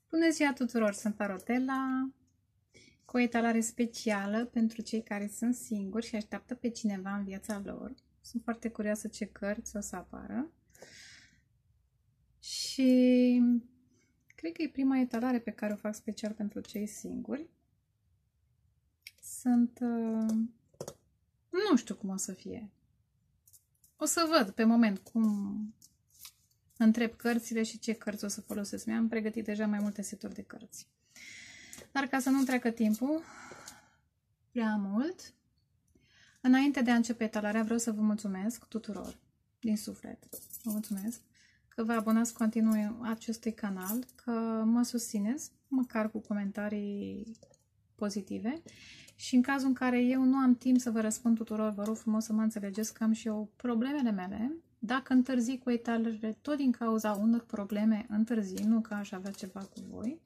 Bună ziua tuturor, sunt Tarotella cu o etalare specială pentru cei care sunt singuri și așteaptă pe cineva în viața lor. Sunt foarte curioasă ce cărți o să apară. Și cred că e prima etalare pe care o fac special pentru cei singuri. Nu știu cum o să fie. O să văd pe moment cum întreb cărțile și ce cărți o să folosesc. Mi-am pregătit deja mai multe seturi de cărți. Dar ca să nu treacă timpul prea mult, înainte de a începe etalarea, vreau să vă mulțumesc tuturor, din suflet. Vă mulțumesc că vă abonați continuu acestui canal, că mă susțineți, măcar cu comentarii pozitive. Și în cazul în care eu nu am timp să vă răspund tuturor, vă rog frumos să mă înțelegeți că am și eu problemele mele. Dacă întârzi cu etalările, tot din cauza unor probleme întârzi, nu că aș avea ceva cu voi.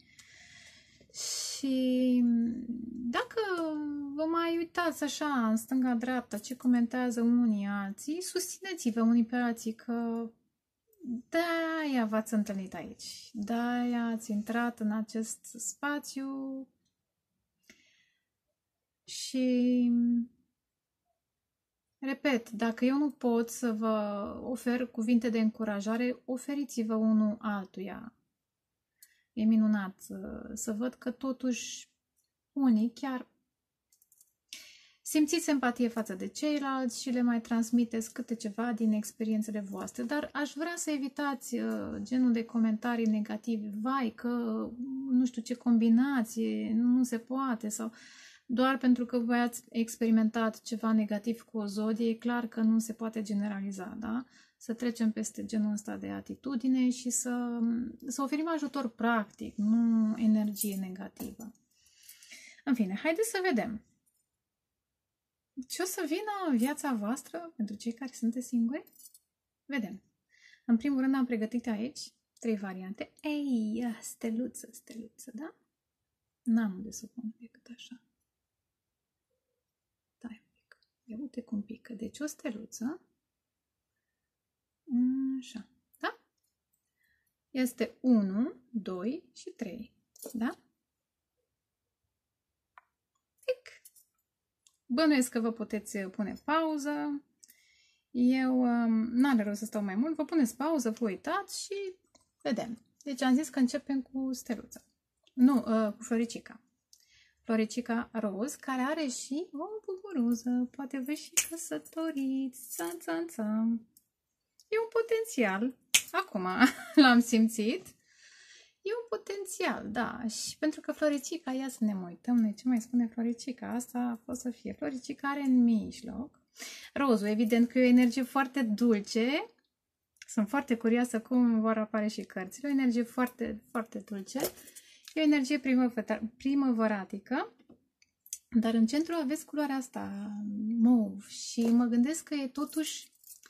Și dacă vă mai uitați așa în stânga-dreapta ce comentează unii alții, susțineți-vă unii pe alții că de-aia v-ați întâlnit aici, de-aia ați intrat în acest spațiu și repet, dacă eu nu pot să vă ofer cuvinte de încurajare, oferiți-vă unul altuia. E minunat să văd că totuși unii chiar simțiți empatie față de ceilalți și le mai transmiteți câte ceva din experiențele voastre. Dar aș vrea să evitați genul de comentarii negative. Vai, că nu știu ce combinație, nu se poate sau doar pentru că voi ați experimentat ceva negativ cu o zodie, e clar că nu se poate generaliza, da? Să trecem peste genul ăsta de atitudine și să oferim ajutor practic, nu energie negativă. În fine, haideți să vedem ce o să vină în viața voastră pentru cei care sunteți singuri. Vedem. În primul rând am pregătit aici 3 variante. Ei, steluță, steluță, da? N-am unde să pun decât așa. Stai un pic. Ia uite cum pică. Deci o steluță. Așa, da? Este 1, 2 și 3, da? Tic. Bănuiesc că vă puteți pune pauză. Eu n-are rost să stau mai mult. Vă puneți pauză, vă uitați și vedem. Deci am zis că începem cu steluța. Nu, cu floricica. Floricica roz, care are și o buburuză. Poate vă și căsătoriți. Ța-ța-ța. E un potențial. Acum l-am simțit. E un potențial, da. Și pentru că floricica, ia să ne uităm, noi ce mai spune floricica? Asta a fost să fie. Floricica are în mijloc. Rozul, evident că e o energie foarte dulce. Sunt foarte curioasă cum vor apare și cărțile. O energie foarte, foarte dulce. E o energie primăvăratică. Dar în centru aveți culoarea asta, mauve. Și mă gândesc că e totuși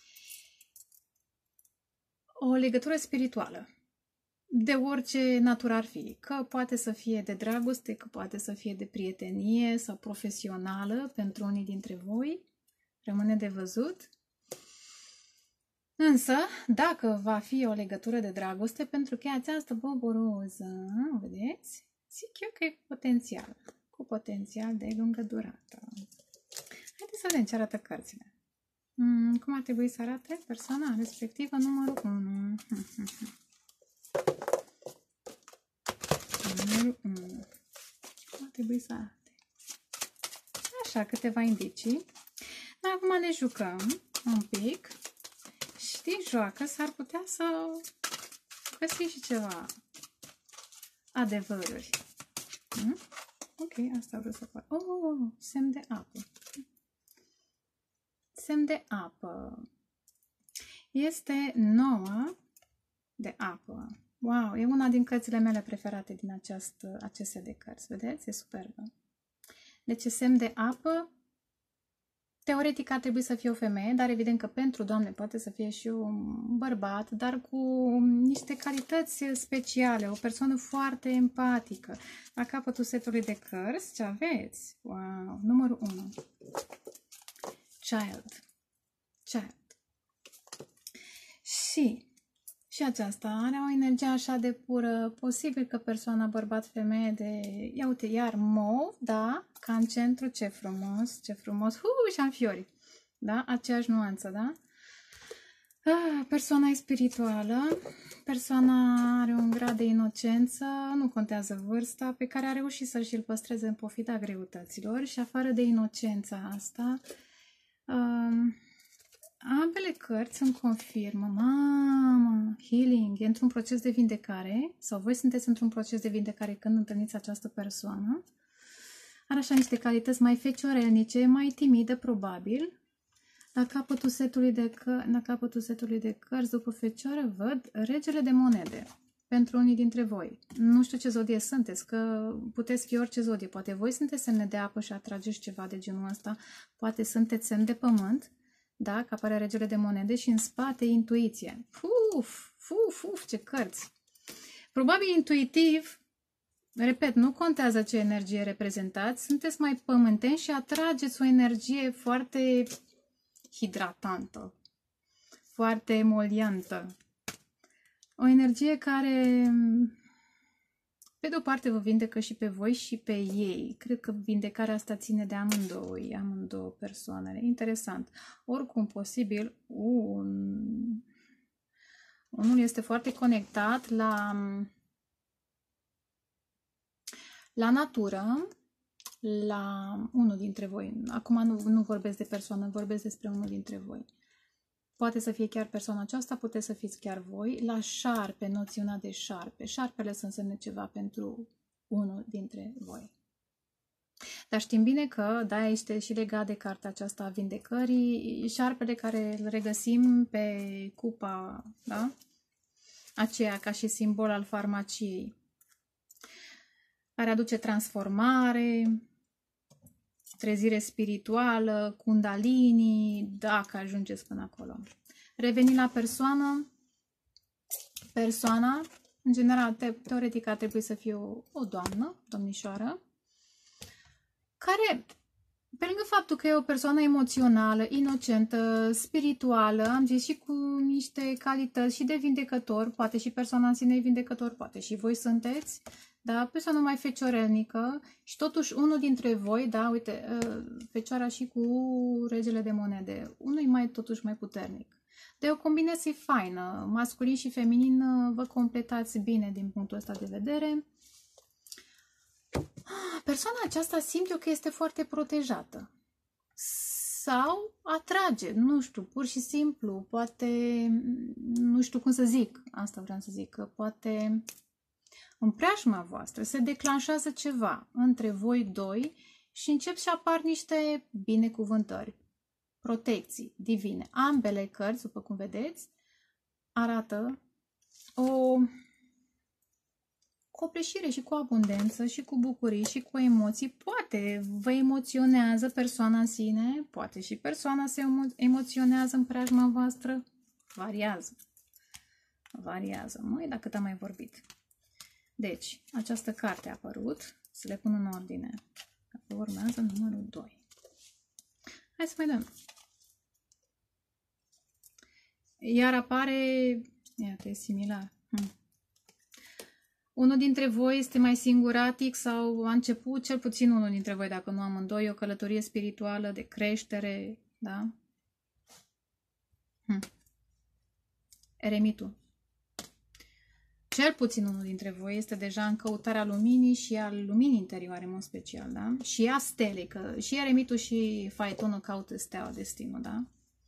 o legătură spirituală, de orice natură ar fi, că poate să fie de dragoste, că poate să fie de prietenie sau profesională pentru unii dintre voi, rămâne de văzut. Însă, dacă va fi o legătură de dragoste, pentru că e această buburuză, vedeți? Zic eu că e potențial, cu potențial de lungă durată. Haideți să vedem ce arată cărțile. Cum ar trebui să arate persoana respectivă numărul 1? Numărul 1. Cum ar trebui să arate? Așa, câteva indicii. Dar acum ne jucăm un pic și din joacă s-ar putea să găsim și ceva adevăruri. Ok, asta vreau să fac. Oh, semn de apă. Semn de apă. Este 9 de apă. Wow, e una din cărțile mele preferate din acest set de cărți. Vedeți? E superbă. Deci semn de apă. Teoretic ar trebui să fie o femeie, dar evident că pentru Doamne poate să fie și un bărbat, dar cu niște calități speciale, o persoană foarte empatică. La capătul setului de cărți, ce aveți? Wow, numărul 1. Child. Și Și aceasta are o energie așa de pură, posibil că persoana bărbat-femeie de, ia uite, iar mov, da, ca în centru, ce frumos, și am fiori, da, aceeași nuanță, da? Persoana e spirituală, persoana are un grad de inocență, nu contează vârsta, pe care a reușit să și-l păstreze în pofida greutăților și afară de inocența asta, ambele cărți îmi confirmă, mamă, healing, e într-un proces de vindecare sau voi sunteți într-un proces de vindecare când întâlniți această persoană. Are așa niște calități mai feciorelnice, mai timidă probabil. La capătul setului de cărți, după fecioară, văd regele de monede pentru unii dintre voi. Nu știu ce zodie sunteți, că puteți fi orice zodie. Poate voi sunteți semne de apă și atrageți ceva de genul ăsta, poate sunteți semn de pământ. Da, că apare regele de monede și în spate intuiție. Ce cărți! Probabil intuitiv, repet, nu contează ce energie reprezentați, sunteți mai pământeni și atrageți o energie foarte hidratantă, foarte emoliantă. O energie care, pe de o parte, vă vindecă și pe voi și pe ei. Cred că vindecarea asta ține de amândouă persoanele. Interesant. Oricum, posibil, unul este foarte conectat la natură, la unul dintre voi. Acum nu vorbesc de persoană, vorbesc despre unul dintre voi. Poate să fie chiar persoana aceasta, puteți să fiți chiar voi. La șarpe, noțiunea de șarpe. Șarpele să însemne ceva pentru unul dintre voi. Dar știm bine că, da, este și legat de cartea aceasta a vindecării, șarpele care îl regăsim pe cupa, da? Aceea ca și simbol al farmaciei, care aduce transformare, trezire spirituală, kundalini, dacă ajungeți până acolo. Revenind la persoană, persoana, în general, teoretic ar trebui să fie o doamnă, domnișoară, care, pe lângă faptul că e o persoană emoțională, inocentă, spirituală, am zis și cu niște calități și de vindecător, poate și persoana în sine e vindecător, poate și voi sunteți, da, persoană mai fecioarelnică și totuși unul dintre voi, da, uite, fecioara și cu regele de monede, unul e totuși mai puternic. De o combinație faină, masculin și feminin, vă completați bine din punctul ăsta de vedere. Persoana aceasta simt eu că este foarte protejată sau atrage, nu știu, pur și simplu, poate, nu știu cum să zic, asta vreau să zic, că poate în preajma voastră se declanșează ceva între voi doi și încep și apar niște binecuvântări, protecții divine. Ambele cărți, după cum vedeți, arată o copleșire și cu abundență și cu bucurii și cu emoții. Poate vă emoționează persoana în sine, poate și persoana se emoționează în preajma voastră. Variază. Variază. Măi, dacă cât am mai vorbit. Deci, această carte a apărut. Să le pun în ordine. Acum urmează numărul 2. Hai să mai dăm. Iar apare... Iată, e similar. Unul dintre voi este mai singuratic sau a început, cel puțin unul dintre voi, dacă nu amândoi, o călătorie spirituală de creștere, da? Eremitul. Cel puțin unul dintre voi este deja în căutarea luminii și al luminii interioare, în mod special, da? Și a stelei, că și eremitul și faetonul caută steaua, destinul, da?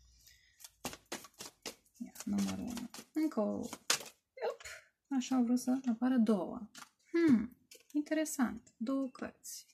Ia, numărul 1. Încă o... Așa au vrut să apară două. Interesant. Două cărți.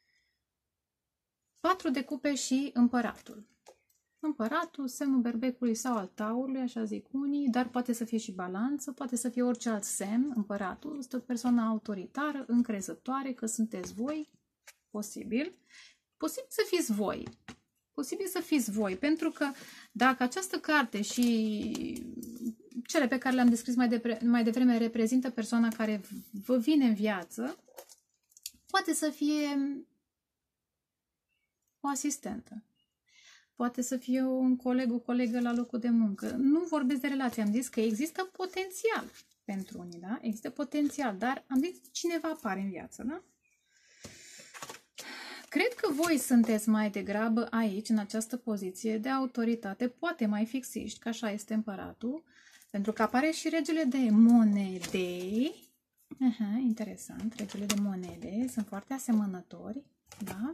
4 de cupe și împăratul. Împăratul, semnul berbecului sau al taurului, așa zic unii, dar poate să fie și balanță, poate să fie orice alt semn. Împăratul este o persoană autoritară, încrezătoare, că sunteți voi. Posibil. Posibil să fiți voi. Posibil să fiți voi, pentru că dacă această carte și cele pe care le-am descris mai devreme reprezintă persoana care vă vine în viață, poate să fie o asistentă. poate să fie un coleg, o colegă la locul de muncă. Nu vorbesc de relație, am zis că există potențial pentru unii, da? Există potențial, dar am zis cineva apare în viață, da? Cred că voi sunteți mai degrabă aici, în această poziție de autoritate, poate mai fixiști, că așa este împăratul, pentru că apare și regele de monede. Aha, interesant, regele de monede, sunt foarte asemănători, da?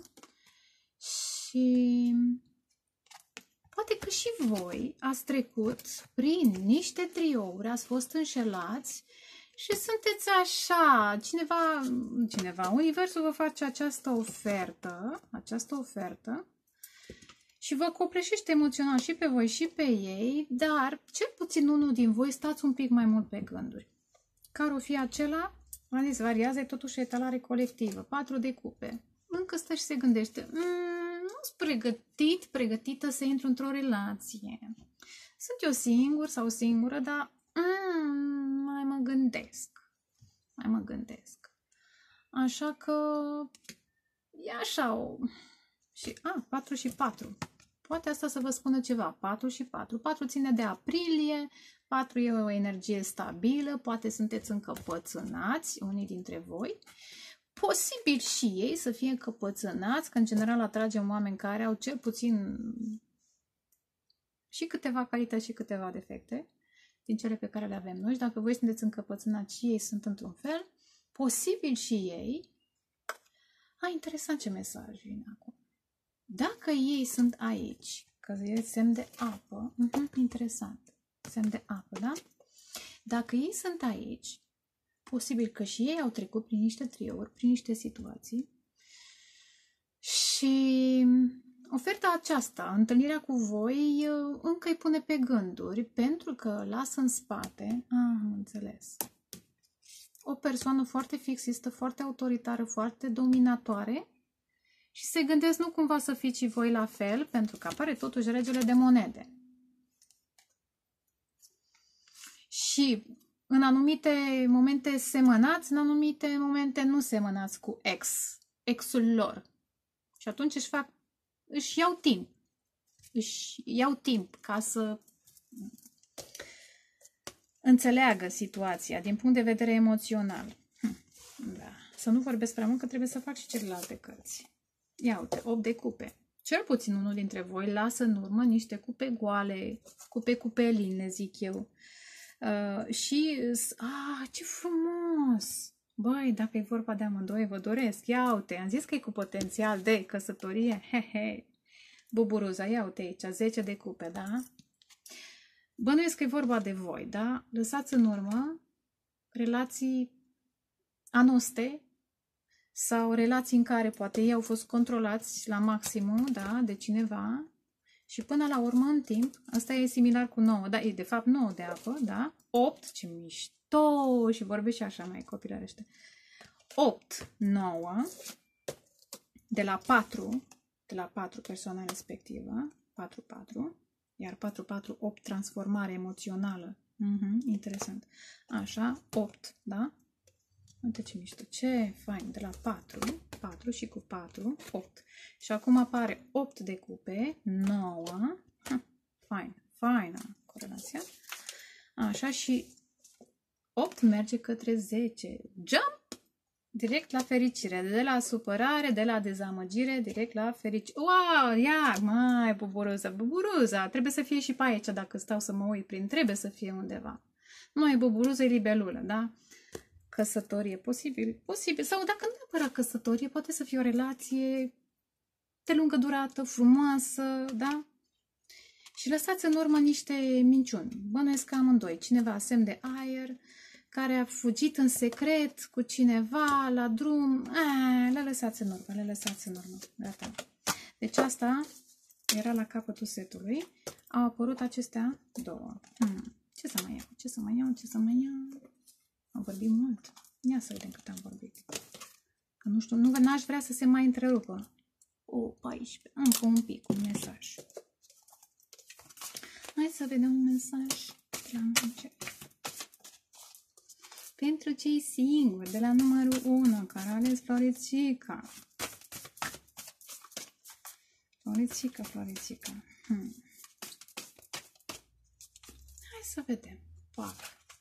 Și poate că și voi ați trecut prin niște triouri, ați fost înșelați și sunteți așa, cineva, universul vă face această ofertă și vă copleșește emoțional și pe voi și pe ei, dar cel puțin unul din voi stați un pic mai mult pe gânduri. Care o fi acela? V-am zis, variază, e totuși etalare colectivă, 4 de cupe. Încă stă și se gândește, nu sunt pregătită să intru într-o relație. Sunt eu singur sau singură, dar mai mă gândesc. Așa că e așa și 4 și 4. Poate asta să vă spună ceva. 4 și 4. 4 ține de aprilie, 4 e o energie stabilă, poate sunteți încăpățânați, unii dintre voi. Posibil și ei să fie încăpățânați, că în general atragem oameni care au cel puțin și câteva calități și câteva defecte din cele pe care le avem noi. Și dacă voi sunteți încăpățânați și ei sunt într-un fel, posibil și ei. Interesant ce mesaj vine acum. Dacă ei sunt aici, că e semn de apă, interesant, semn de apă, da? Dacă ei sunt aici, posibil că și ei au trecut prin niște triouri, prin niște situații și oferta aceasta, întâlnirea cu voi, încă îi pune pe gânduri, pentru că lasă în spate, am înțeles, o persoană foarte fixistă, foarte autoritară, foarte dominatoare și se gândesc nu cumva să fiți și voi la fel, pentru că apare totuși regele de monede. Și în anumite momente semănați, în anumite momente nu semănați cu exul lor. Și atunci își iau timp ca să înțeleagă situația din punct de vedere emoțional. Da. Să nu vorbesc prea mult, că trebuie să fac și celelalte cărți. Ia uite, 8 de cupe. Cel puțin unul dintre voi lasă în urmă niște cupe goale, cupeline, le zic eu. Ce frumos! Băi, dacă e vorba de amândoi, vă doresc. Ia uite, am zis că e cu potențial de căsătorie. Buburuza, ia uite aici, 10 de cupe, da? Bănuiesc că e vorba de voi, da? Lăsați în urmă relații anoste sau relații în care poate ei au fost controlați la maximum, da, de cineva și până la urmă în timp, asta e similar cu 9, da, e de fapt 9 de apă, da? 8, ce mișto, și vorbește așa mai copilărește. 8, 9, de la 4 persoana respectivă, 4, 4, iar 4, 4, 8, transformare emoțională. Interesant. Așa, 8, da? Uite ce mișto, ce fain, de la 4 și cu 4, 8. Și acum apare 8 de cupe, 9, faină corelația. Așa, și 8 merge către 10. Jump! Direct la fericire, de la supărare, de la dezamăgire, direct la fericire. Wow, ia, mai buburuza, trebuie să fie și pe aici, dacă stau să mă uit prin, trebuie să fie undeva. Nu e buburuza, e libelulă, da? Căsătorie, posibil, sau dacă nu neapărat căsătorie, poate să fie o relație de lungă durată, frumoasă, da? Și lăsați în urmă niște minciuni. Bănuiesc că amândoi, cineva semn de aer, care a fugit în secret cu cineva la drum, le lăsați în urmă, gata. Deci asta era la capătul setului. Au apărut acestea două. Ce să mai iau? Am vorbit mult. Ia să vedem cât am vorbit. Că nu știu, n-aș vrea să se mai întrerupă. 14. Încă un pic, un mesaj. Hai să vedem un mesaj. Pentru cei singuri, de la numărul 1, care a ales Floricica. Floricica. Hai să vedem. Pac.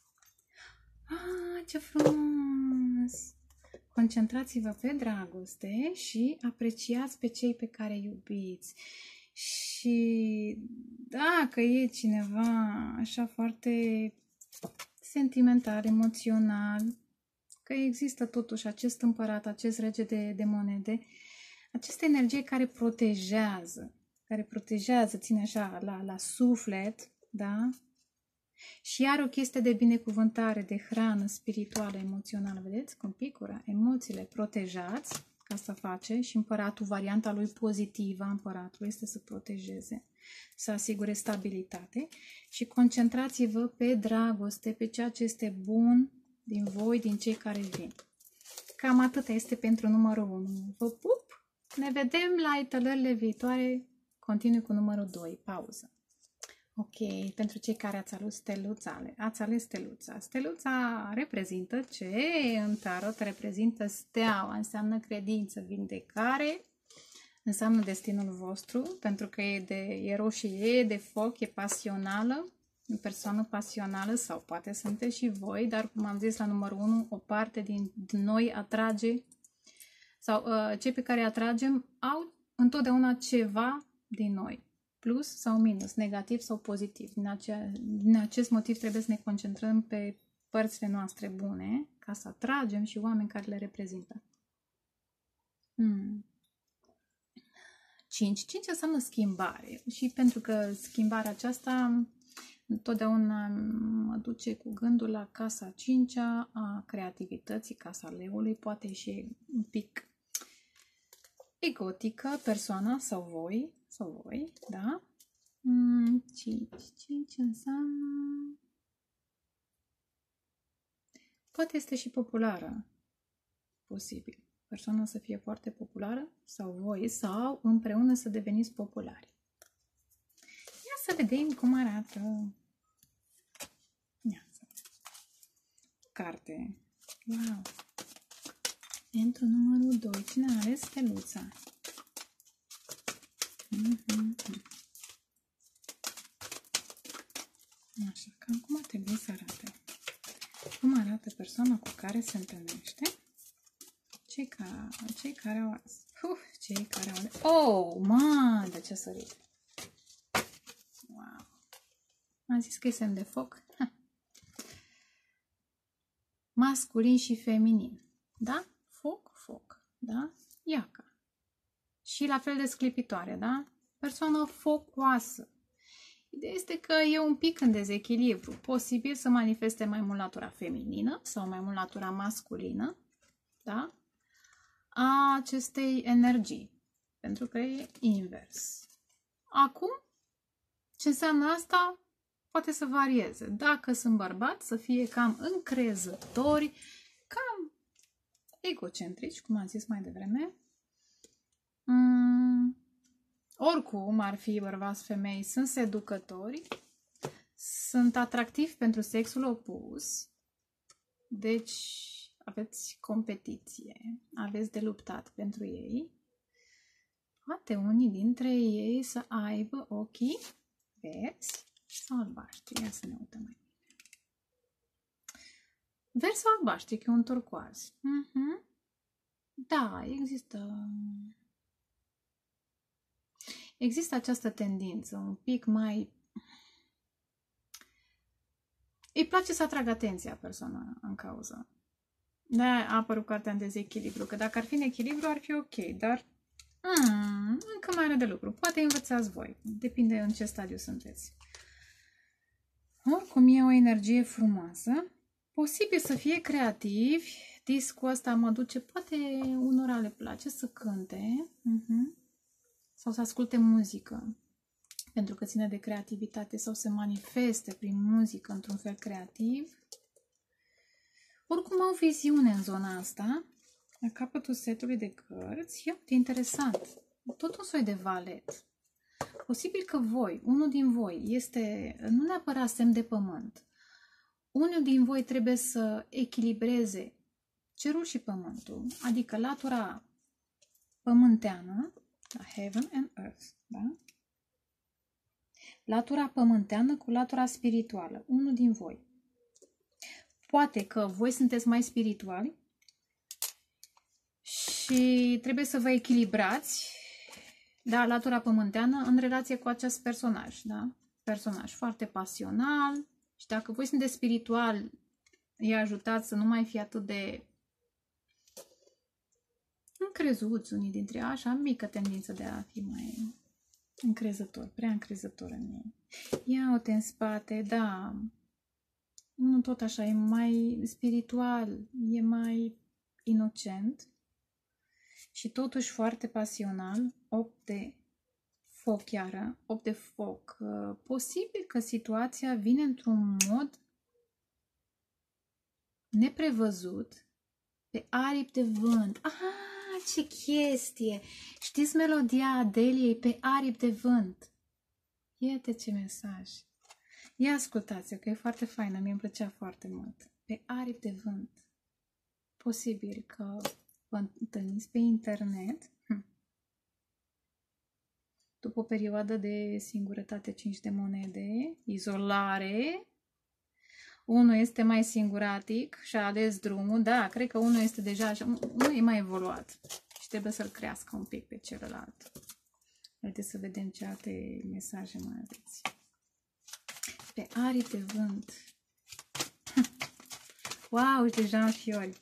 Ce frumos! Concentrați-vă pe dragoste și apreciați pe cei pe care iubiți. Și dacă e cineva așa foarte sentimental, emoțional, că există totuși acest împărat, acest rege de monede, această energie care protejează, ține așa la suflet, da? Și are o chestie de binecuvântare, de hrană spirituală, emoțională, vedeți? Cum picura, emoțiile protejați, ca asta face, și împăratul, varianta lui pozitivă a împăratului este să protejeze, să asigure stabilitate și concentrați-vă pe dragoste, pe ceea ce este bun din voi, din cei care vin. Cam atât este pentru numărul 1. Vă pup! Ne vedem la etalările viitoare. Continui cu numărul 2. Pauză. Ok, pentru cei care ați ales steluța. Steluța reprezintă ce? În tarot reprezintă steaua, înseamnă credință, vindecare, înseamnă destinul vostru, pentru că e roșie, e de foc, e pasională, o persoană pasională sau poate sunteți și voi, dar cum am zis la numărul 1, o parte din noi atrage sau cei pe care atragem au întotdeauna ceva din noi. Plus sau minus, negativ sau pozitiv. Din acest motiv trebuie să ne concentrăm pe părțile noastre bune ca să atragem și oameni care le reprezintă. 5 înseamnă schimbare și pentru că schimbarea aceasta întotdeauna mă duce cu gândul la casa 5-a a creativității, casa leului, poate și un pic egotică persoana sau voi, da? 5 înseamnă... Poate este și populară, posibil. Persoana să fie foarte populară sau voi, sau împreună să deveniți populari. Ia să vedem cum arată. Ia să vedem. Carte. Wow! Pentru numărul 2, cine a ales steluța? Așa, cam cum ar trebui să arate? Cum arată persoana cu care se întâlnește? Cei care au ales. Cei care au ales. Oh, de ce sărit! Wow! Am zis că e semn de foc. Masculin și feminin. Da? Foc. Da? Iaca. Și la fel de sclipitoare, da? Persoană focoasă. Ideea este că e un pic în dezechilibru. Posibil să manifeste mai mult latura feminină sau mai mult latura masculină, da? A acestei energii. Pentru că e invers. Acum, ce înseamnă asta? Poate să varieze. Dacă sunt bărbați, să fie cam încrezători, cam egocentrici, cum am zis mai devreme. Oricum ar fi bărbați, femei, sunt seducători, sunt atractivi pentru sexul opus, deci aveți competiție, aveți de luptat pentru ei. Poate unii dintre ei să aibă ochii verzi sau albaștri. Ia să ne uităm mai bine. Verzi sau albaștri, că e un turcoaz. Da, există această tendință un pic mai... Îi place să atragă atenția persoana în cauză. De-aia a apărut cartea în dezechilibru, că dacă ar fi în echilibru ar fi ok, dar încă mai are de lucru. Poate învățați voi, depinde în ce stadiu sunteți. Oricum e o energie frumoasă, posibil să fie creativi, discul ăsta mă duce, poate unora le place să cânte, sau să asculte muzică, pentru că ține de creativitate sau se manifeste prin muzică într-un fel creativ. Oricum au viziune în zona asta. La capătul setului de cărți, e interesant. Tot un soi de valet. Posibil că unul din voi, este nu neapărat semn de pământ. Unul din voi trebuie să echilibreze cerul și pământul, adică latura pământeană, la heaven and earth, da? latura pământeană cu latura spirituală. Unul din voi. Poate că voi sunteți mai spirituali și trebuie să vă echilibrați, da, latura pământeană în relație cu acest personaj, da? Personaj foarte pasional și dacă voi sunteți spiritual, îi ajutați să nu mai fie atât de încrezuți unii dintre ei, așa, mică tendință de a fi mai încrezător, prea încrezător în ei. Ia-o-te în spate, da, nu tot așa, e mai spiritual, e mai inocent și totuși foarte pasional. 8 de foc iară, 8 de foc. Posibil că situația vine într-un mod neprevăzut, pe aripi de vânt. Ce chestie! Știți melodia Adeliei, Pe aripi de vânt? Iată ce mesaj! Ia ascultați-o, că e foarte faină, mie îmi plăcea foarte mult. Pe aripi de vânt. Posibil că vă întâlniți pe internet după o perioadă de singurătate, 5 de monede, izolare. Unul este mai singuratic și a ales drumul. Da, cred că unul este deja așa, unul e mai evoluat și trebuie să-l crească un pic pe celălalt. Haideți să vedem ce alte mesaje mai aveți. Pe aripi de vânt. Wow, deja în fiori.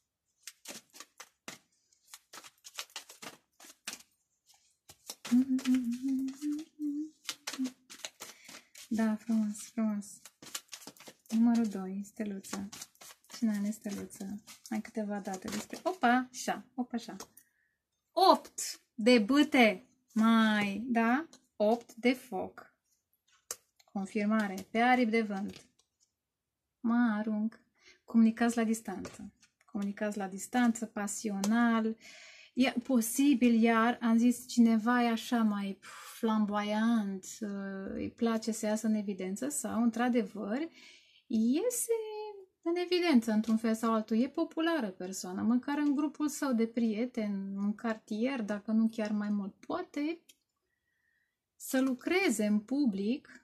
Da, frumos, frumos. Numărul 2, steluță. Cine are steluță? Mai câteva date despre... Opa, așa, opa, așa. 8 de bâte. Mai, da? 8 de foc. Confirmare. Pe aripi de vânt. Mă arunc. Comunicați la distanță. Comunicați la distanță, pasional. E posibil, iar, am zis, cineva e așa mai flamboyant, îi place să iasă în evidență sau, într-adevăr, iese în evidență, într-un fel sau altul. E populară persoană, măcar în grupul său de prieteni, în cartier, dacă nu chiar mai mult. Poate să lucreze în public.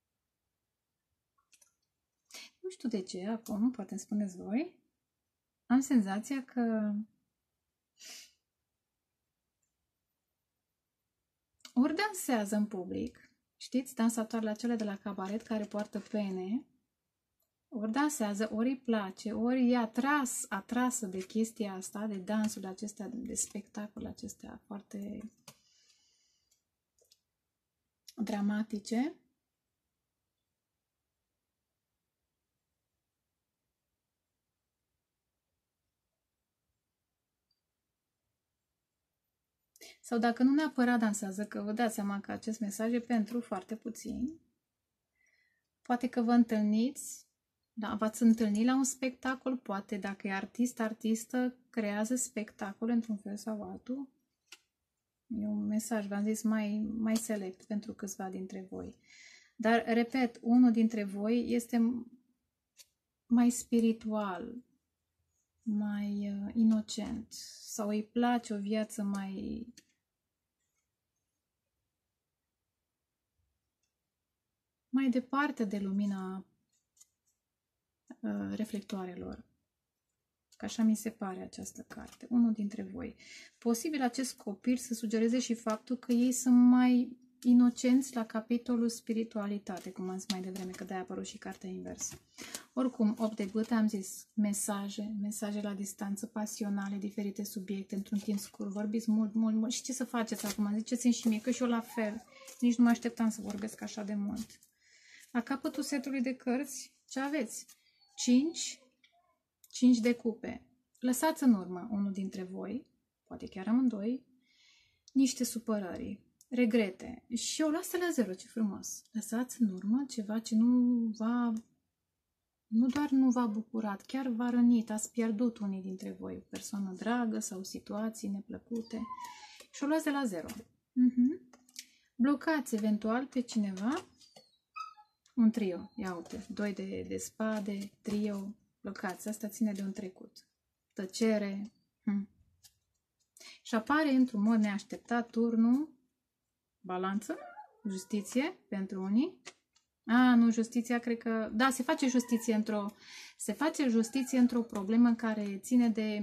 Nu știu de ce, acum, poate îmi spuneți voi, am senzația că ori dansează în public, știți, dansatoarele acelea de la cabaret care poartă pene, ori dansează, ori îi place, ori e atrasă de chestia asta, de dansul acestea, de spectacole acestea foarte dramatice. Sau dacă nu neapărat dansează, că vă dați seama că acest mesaj e pentru foarte puțini, poate că vă întâlniți, da, v-ați întâlnit la un spectacol, poate dacă e artistă, creează spectacole într-un fel sau altul. E un mesaj, v-am zis, mai select pentru câțiva dintre voi. Dar, repet, unul dintre voi este mai spiritual, mai inocent sau îi place o viață mai departe de lumina reflectoarelor. Că așa mi se pare această carte. Unul dintre voi. Posibil acest copil să sugereze și faptul că ei sunt mai inocenți la capitolul spiritualitate, cum am zis mai devreme, că de-aia a apărut și cartea inversă. Oricum, 8 de bâte, am zis mesaje la distanță, pasionale, diferite subiecte, într-un timp scurt, vorbiți mult. Și ce să faceți acum? Ziceți-mi și mie, că și eu la fel. Nici nu mă așteptam să vorbesc așa de mult. La capătul setului de cărți, ce aveți? 5 de cupe. Lăsați în urmă unul dintre voi, poate chiar amândoi, niște supărări, regrete. Și o luați la 0, ce frumos. Lăsați în urmă ceva ce nu doar nu v-a bucurat, chiar v-a rănit, ați pierdut unii dintre voi, o persoană dragă sau situații neplăcute. Și o luați de la 0. Blocați eventual pe cineva. Un trio, ia uite, 2 de spade, trio, blocați, asta ține de un trecut. Tăcere. Și apare într-un mod neașteptat turnul, balanță, Justiție pentru unii. Nu, justiția, cred că... Da, se face justiție într-o problemă care ține de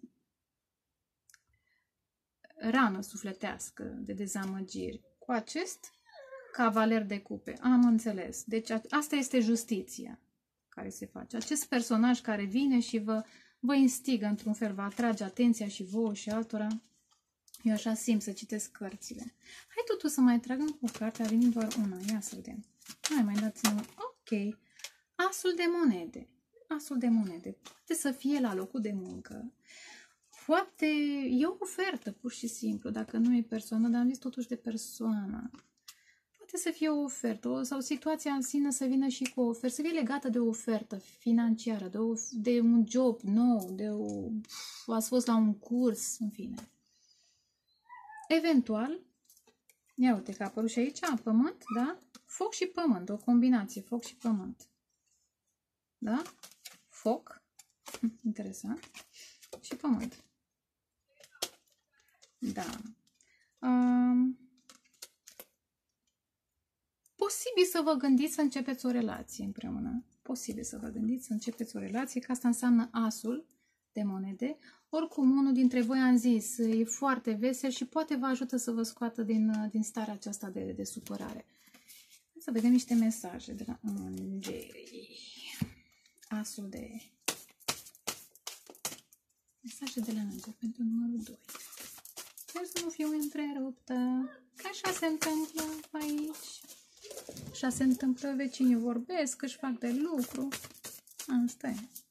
rană sufletească, de dezamăgiri. Cu acest cavaler de cupe. Am înțeles. Deci asta este justiția care se face. Acest personaj care vine și vă instigă într-un fel, vă atrage atenția și vouă și altora. Eu așa simt să citesc cărțile. Hai totuși să mai trag încă o carte, a venit doar una. Ia să vedem. Mai dați-mi. Ok. Asul de monede. Asul de monede. Poate să fie la locul de muncă. Poate e o ofertă, pur și simplu, dacă nu e persoană, dar am zis totuși de persoană. Poate să fie o ofertă sau situația în sine să vină și cu o ofertă, să fie legată de o ofertă financiară, de un job nou, ați fost la un curs, în fine. Eventual, ia uite că a apărut și aici, pământ, da? Foc și pământ, o combinație, foc și pământ. Da? Foc, interesant, și pământ. Da. Posibil să vă gândiți să începeți o relație împreună. Posibil să vă gândiți să începeți o relație, că asta înseamnă asul de monede. Oricum, unul dintre voi, am zis, e foarte vesel și poate vă ajută să vă scoată din starea aceasta de supărare. Hai să vedem niște mesaje de la îngerii. Asul de... Mesaje de la înger pentru numărul 2. Sper să nu fiu întreruptă. Că așa se întâmplă aici. Așa se întâmplă, vecinii vorbesc, își fac de lucru. Asta e.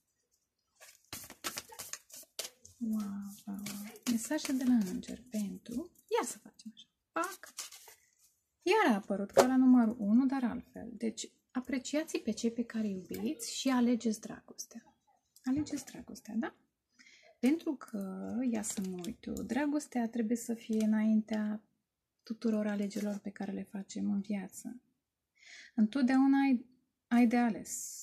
Wow. Mesaje de la înger pentru... Ia să facem așa. Pac. Iar a apărut ca la numărul 1, dar altfel. Deci, apreciați pe cei pe care iubiți și alegeți dragostea. Alegeți dragostea, da? Pentru că, ia să mă uit eu, dragostea trebuie să fie înaintea tuturor alegerilor pe care le facem în viață. Întotdeauna ai de ales.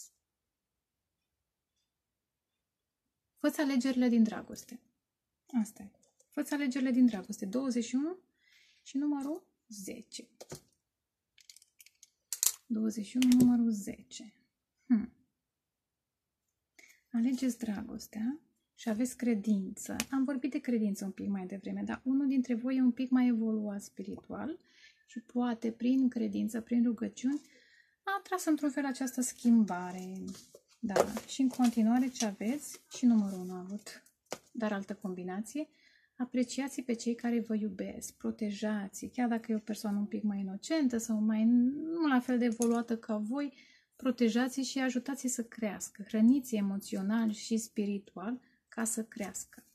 Fă-ți alegerile din dragoste. Asta e. Fă-ți alegerile din dragoste. 21 și numărul 10. 21, numărul 10. Alegeți dragostea și aveți credință. Am vorbit de credință un pic mai devreme, dar unul dintre voi e un pic mai evoluat spiritual și poate prin credință, prin rugăciuni, a atras într-un fel această schimbare. Da, și în continuare ce aveți? Și numărul 1 a avut, dar altă combinație. Apreciați pe cei care vă iubesc, protejați, chiar dacă e o persoană un pic mai inocentă sau mai nu la fel de evoluată ca voi, protejați și ajutați să crească. Hrăniți emoțional și spiritual ca să crească.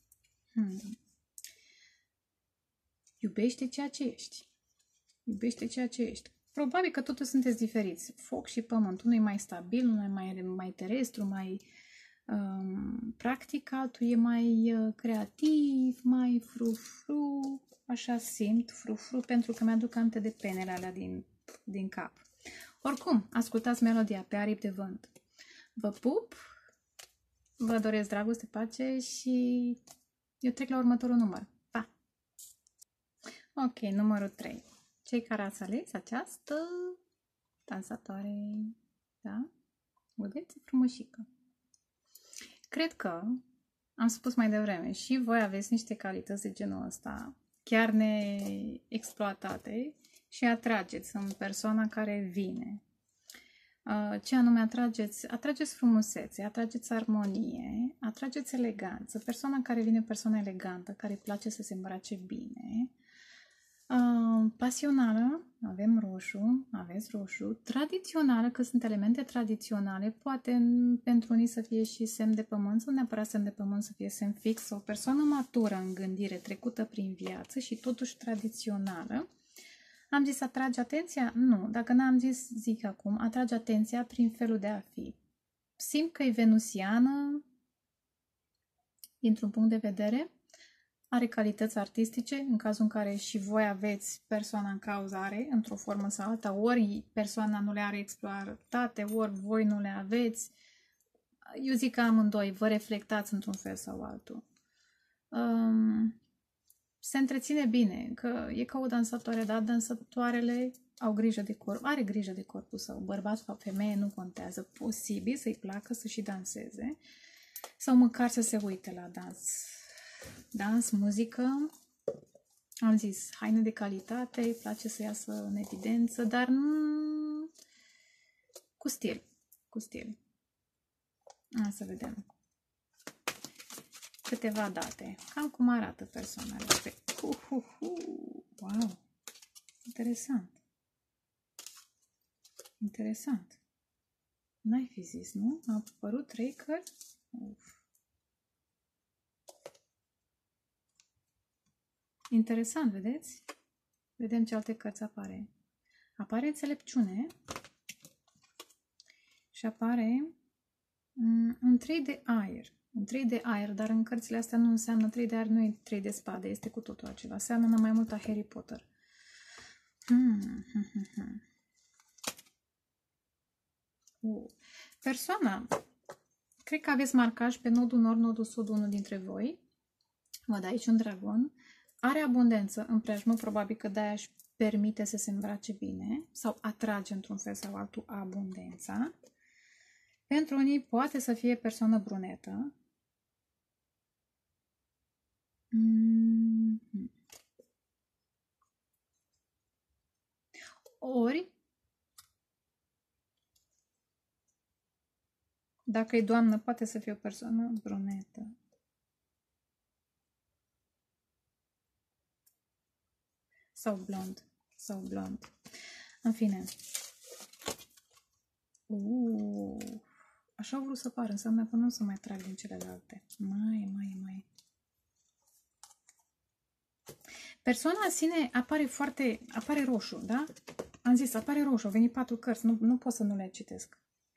Iubește ceea ce ești. Iubește ceea ce ești. Probabil că totuși sunteți diferiți. Foc și pământ. Unul e mai stabil, unul e mai terestru, mai practic, altul e mai creativ, mai frufru. Așa simt, frufru, pentru că mi-aduc aminte de penele alea din cap. Oricum, ascultați melodia pe aripi de vânt. Vă pup, vă doresc dragoste, pace și eu trec la următorul număr. Pa! Ok, numărul 3. Cei care ați ales această dansatoare, da? Vedeți? Frumușică. Cred că, am spus mai devreme, și voi aveți niște calități de genul ăsta, chiar neexploatate, și atrageți în persoana care vine. Ce anume atrageți? Atrageți frumusețe, atrageți armonie, atrageți eleganță. Persoana care vine, persoana elegantă, care îi place să se îmbrace bine. Pasională, avem roșu, aveți roșu. Tradițională, că sunt elemente tradiționale, poate pentru unii să fie și semn de pământ, sau neapărat semn de pământ, să fie semn fix, o persoană matură în gândire, trecută prin viață și totuși tradițională. Am zis atrage atenția? Nu. Dacă n-am zis, zic acum, atrage atenția prin felul de a fi. Simt că e venusiană, dintr-un punct de vedere, are calități artistice, în cazul în care și voi aveți persoana în cauză are, într-o formă sau alta, ori persoana nu le are exploatate, ori voi nu le aveți. Eu zic că amândoi vă reflectați într-un fel sau altul. se întreține bine, că e ca o dansatoare, dar dansatoarele au grijă de corp, are grijă de corpul său, bărbat sau femeie, nu contează, posibil să-i placă să și danseze, sau măcar să se uite la dans, muzică. Am zis, haine de calitate, îi place să iasă în evidență, dar cu stil, cu stil. Hai să vedem câteva date. Cam cum arată persoana respectivă. Wow! Interesant. Interesant. N-ai fi zis, nu? A apărut 3 cărți? Uf. Interesant, vedeți? Vedem ce alte cărți apare. Apare înțelepciune și apare un 3 de aer. Un 3 de aer, dar în cărțile astea nu înseamnă 3 de aer, nu e 3 de spade, este cu totul acela. Seamănă mai mult a Harry Potter. Persoana, cred că aveți marcaj pe nodul nord, nodul sud, unul dintre voi. Văd aici un dragon. Are abundență în preajmă, probabil că de-aia își permite să se îmbrace bine sau atrage într-un fel sau altul abundența. Pentru unii poate să fie persoană brunetă. Ori, dacă e doamnă, poate să fie o persoană brunetă. Sau blond. Sau blond. În fine. Așa au vrut să pară. Înseamnă că nu o să mai trag din celelalte. Mai. Persoana în sine apare roșu, da? Am zis, apare roșu. Au venit 4 cărți. Nu pot să nu le citesc.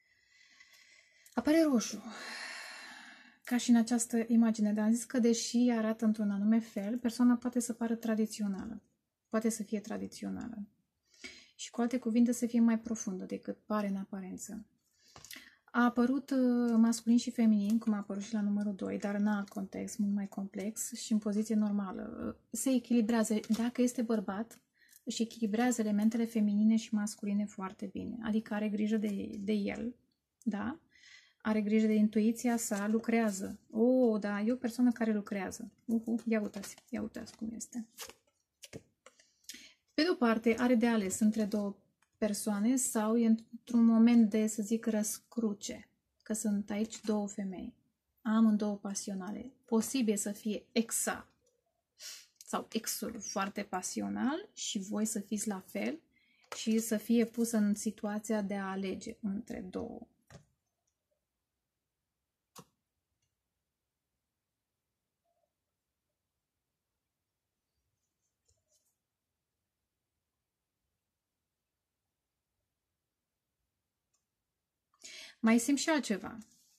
Apare roșu. Ca și în această imagine. Dar am zis că deși arată într-un anume fel, persoana poate să pară tradițională. Poate să fie tradițională. Și cu alte cuvinte să fie mai profundă decât pare în aparență. A apărut masculin și feminin, cum a apărut și la numărul 2, dar în alt context, mult mai complex și în poziție normală. Se echilibrează. Dacă este bărbat, își echilibrează elementele feminine și masculine foarte bine. Adică are grijă de el, da? Are grijă de intuiția sa, lucrează. Da, e o persoană care lucrează. Ia uitați cum este. Pe de-o parte, are de ales între două persoane sau e într-un moment de, să zic, răscruce. Că sunt aici 2 femei. Amândouă pasionale. Posibil să fie exa sau exul foarte pasional și voi să fiți la fel și să fie pusă în situația de a alege între 2. Mai simt și altceva.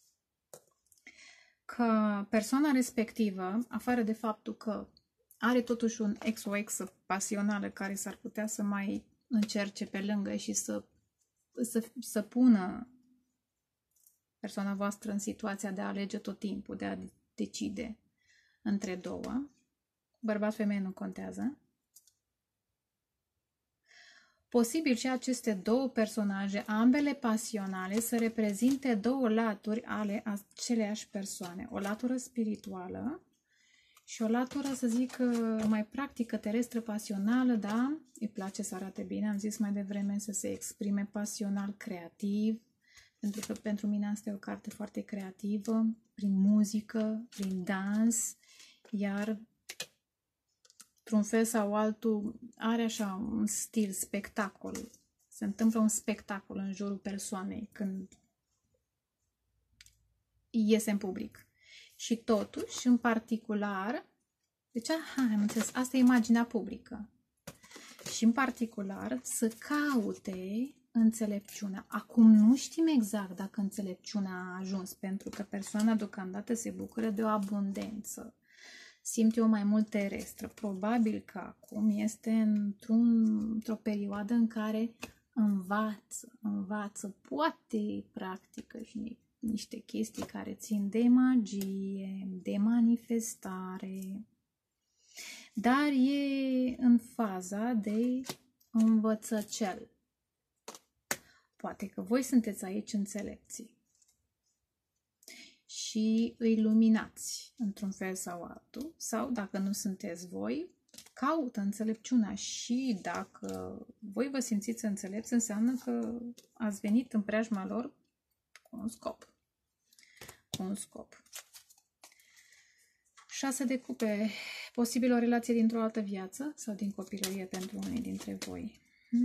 Că persoana respectivă, afară de faptul că are totuși un ex o exă pasională care s-ar putea să mai încerce pe lângă și să pună persoana voastră în situația de a alege tot timpul, de a decide între 2. Bărbat-femeie nu contează. Posibil și aceste 2 personaje, ambele pasionale, să reprezinte 2 laturi ale aceleiași persoane. O latură spirituală și o latură, să zic, mai practică, terestră, pasională, da? Îi place să arate bine, am zis mai devreme, să se exprime pasional, creativ, pentru că pentru mine asta e o carte foarte creativă, prin muzică, prin dans, iar într-un fel sau altul, are așa un stil, spectacol. Se întâmplă un spectacol în jurul persoanei când iese în public. Și totuși, în particular, deci, am înțeles, asta e imaginea publică. Și în particular, să caute înțelepciunea. Acum nu știm exact dacă înțelepciunea a ajuns, pentru că persoana deocamdată se bucură de o abundență. Simt eu mai mult terestră. Probabil că acum este într-o perioadă în care învață, poate practică și niște chestii care țin de magie, de manifestare. dar e în faza de învățăcel. Poate că voi sunteți aici înțelepții și îi luminați într-un fel sau altul, sau dacă nu sunteți voi, caută înțelepciunea și dacă voi vă simțiți înțelepți, înseamnă că ați venit în preajma lor cu un scop. Cu un scop. 6 de cupe. Posibil o relație dintr-o altă viață sau din copilărie pentru unii dintre voi.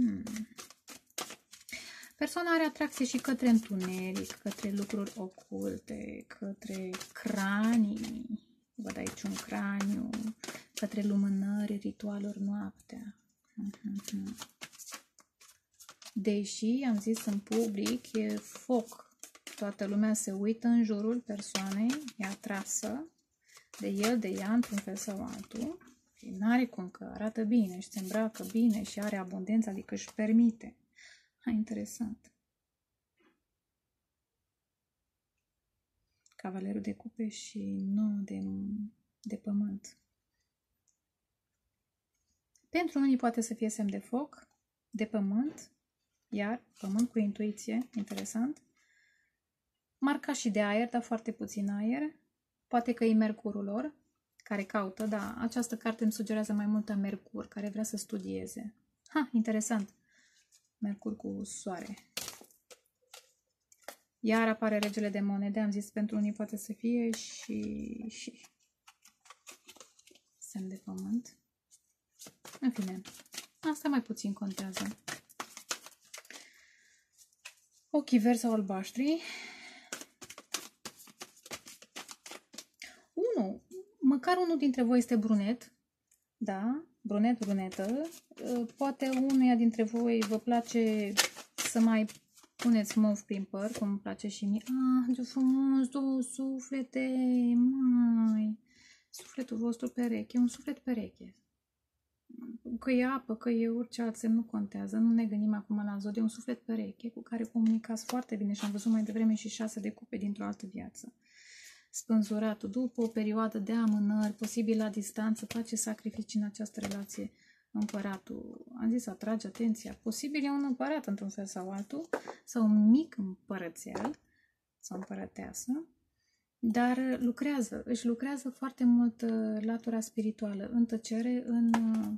Persoana are atracție și către întuneric, către lucruri oculte, către cranii. Văd aici un craniu, către lumânări, ritualuri noaptea. Deși, am zis în public, e foc. Toată lumea se uită în jurul persoanei, e atrasă de el, de ea, într-un fel sau altul. N-are cum, că arată bine și se îmbracă bine și are abundență, adică își permite. Interesant. Cavalerul de cupe și 9 de pământ. Pentru unii poate să fie semn de foc, de pământ, iar pământ cu intuiție, interesant. Marca și de aer, dar foarte puțin aer. Poate că e Mercurul lor, care caută, da, această carte îmi sugerează mai mult a Mercur, care vrea să studieze. Interesant. Mercur cu soare. Iar apare regele de monede, am zis pentru unii poate să fie și semn de pământ. În fine, asta mai puțin contează. Ochii verzi sau albaștri. Măcar unul dintre voi este brunet, da, brunet, brunetă. Poate unuia dintre voi vă place să mai puneți mov prin păr, cum îmi place și mie. Ce frumos, două suflete, mai. Sufletul vostru pereche, e un suflet pereche. Că e apă, că e orice alt semn, nu contează. Nu ne gândim acum la zodie, un suflet pereche cu care comunicați foarte bine și am văzut mai devreme și 6 de cupe dintr-o altă viață. Spânzuratul, după o perioadă de amânări, posibil la distanță, face sacrificii în această relație. Împăratul, am zis, atrage atenția. Posibil e un împărat într-un fel sau altul, sau un mic împărățel, sau împărăteasă, dar își lucrează foarte mult latura spirituală, în tăcere, în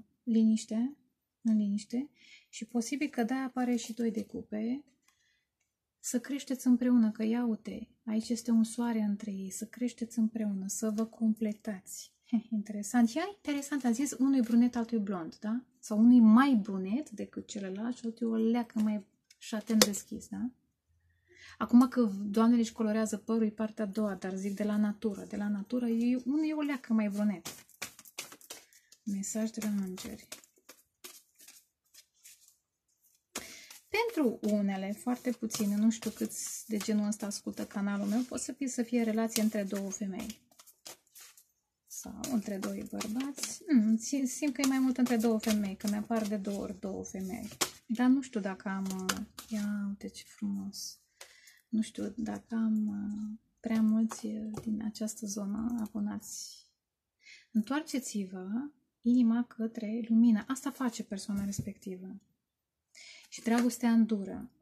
liniște și posibil că de-aia apare și 2 de cupe. Să creșteți împreună, că ia uite, aici este un soare între ei, să creșteți împreună, să vă completați. Interesant. Interesant, am zis, unul e brunet, altul e blond, da? Sau unul e mai brunet decât celălalt și altul e o leacă mai șaten deschis, da? Acum că doamnele își colorează părul, e partea a doua, dar zic de la natură. De la natură, unul e o leacă mai brunet. Mesaj de la îngeri. Pentru unele, foarte puține, nu știu câți de genul ăsta ascultă canalul meu, pot să fie relație între 2 femei. Sau între 2 bărbați. Simt că e mai mult între 2 femei, că mi-apar de 2 ori 2 femei. Dar nu știu dacă am... Ia uite ce frumos! Nu știu dacă am prea mulți din această zonă abonați. Întoarceți-vă inima către lumină. Asta face persoana respectivă. Și dragostea îndură.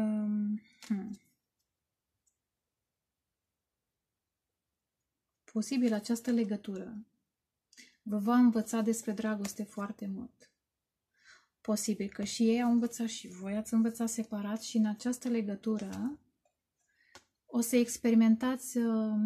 Posibil această legătură vă va învăța despre dragoste foarte mult. Posibil că și ei au învățat și voi ați învățat separat și în această legătură o să experimentați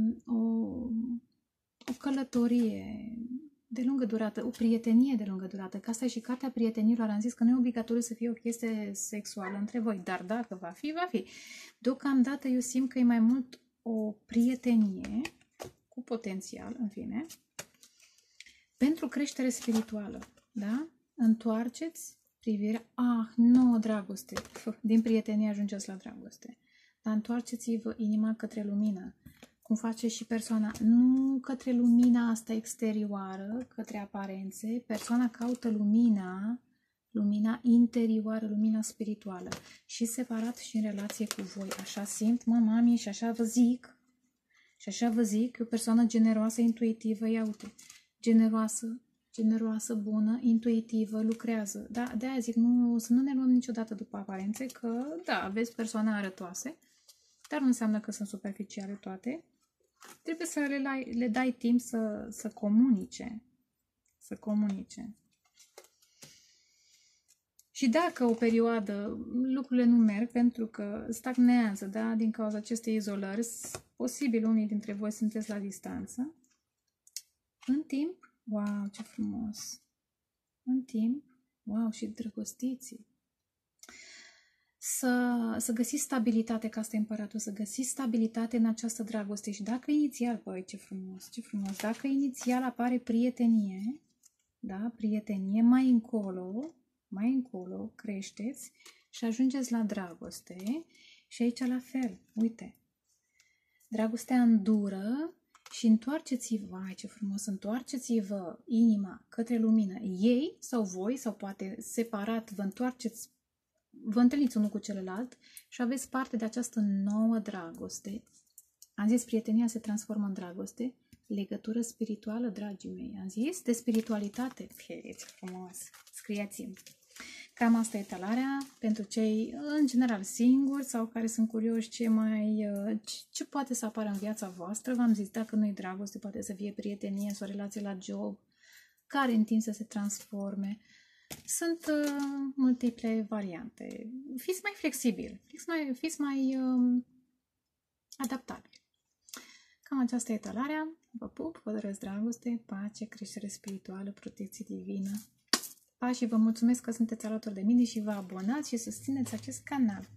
o călătorie de lungă durată, o prietenie de lungă durată, că asta e și cartea prietenilor, am zis că nu e obligatoriu să fie o chestie sexuală între voi, dar dacă va fi, va fi. Deocamdată eu simt că e mai mult o prietenie cu potențial, în fine, pentru creștere spirituală, da? Întoarceți privirea, nouă dragoste, din prietenie ajungeți la dragoste, dar întoarceți-vă inima către lumină, cum face și persoana, nu către lumina asta exterioară, către aparențe, persoana caută lumina interioară, lumina spirituală și separat și în relație cu voi. Așa simt, mami, și așa vă zic, e o persoană generoasă, intuitivă, ia uite, generoasă generoasă, bună, intuitivă, lucrează. Da? De-aia zic, nu, să nu ne luăm niciodată după aparențe, că, da, aveți persoane arătoase, dar nu înseamnă că sunt superficiale toate. Trebuie să le dai timp să comunice. Să comunice. Și dacă o perioadă lucrurile nu merg pentru că stagnează, da, din cauza acestei izolări, posibil unii dintre voi sunteți la distanță, în timp, wow, ce frumos! În timp, wow, și drăgostiții. Să găsiți stabilitate, că asta e împăratul, să găsiți stabilitate în această dragoste. Și dacă inițial, băi, ce frumos, ce frumos, dacă inițial apare prietenie, da, prietenie, mai încolo creșteți și ajungeți la dragoste. Și aici la fel, uite, dragostea îndură și întoarceți-vă, ai ce frumos, întoarceți-vă inima către lumină. Ei sau voi, sau poate separat, vă întâlniți unul cu celălalt și aveți parte de această nouă dragoste. Am zis, prietenia se transformă în dragoste, legătură spirituală, dragii mei. Am zis de spiritualitate. Ce frumos! Scrieți-mi! Cam asta e talarea pentru cei, în general, singuri sau care sunt curioși ce poate să apară în viața voastră. V-am zis, dacă nu-i dragoste, poate să fie prietenie sau relație la job, care în timp să se transforme. Sunt multiple variante. Fiți mai flexibili, fiți mai adaptabili. Cam aceasta e talarea. Vă pup, vă doresc dragoste, pace, creștere spirituală, protecție divină. Pa și vă mulțumesc că sunteți alături de mine și vă abonați și susțineți acest canal.